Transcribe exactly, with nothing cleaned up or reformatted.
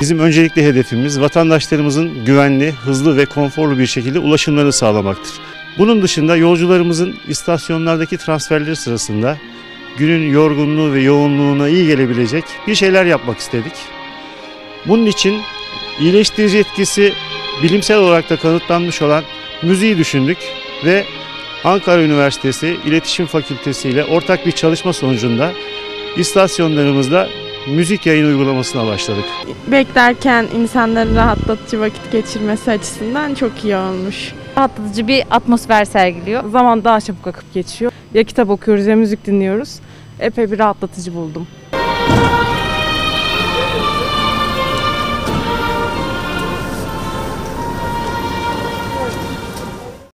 Bizim öncelikli hedefimiz vatandaşlarımızın güvenli, hızlı ve konforlu bir şekilde ulaşımlarını sağlamaktır. Bunun dışında yolcularımızın istasyonlardaki transferleri sırasında günün yorgunluğu ve yoğunluğuna iyi gelebilecek bir şeyler yapmak istedik. Bunun için iyileştirici etkisi bilimsel olarak da kanıtlanmış olan müziği düşündük ve Ankara Üniversitesi İletişim Fakültesi ile ortak bir çalışma sonucunda istasyonlarımızda müzik yayın uygulamasına başladık. Beklerken insanların rahatlatıcı vakit geçirmesi açısından çok iyi olmuş. Rahatlatıcı bir atmosfer sergiliyor. Zaman daha çabuk akıp geçiyor. Ya kitap okuyoruz ya müzik dinliyoruz. Epey bir rahatlatıcı buldum.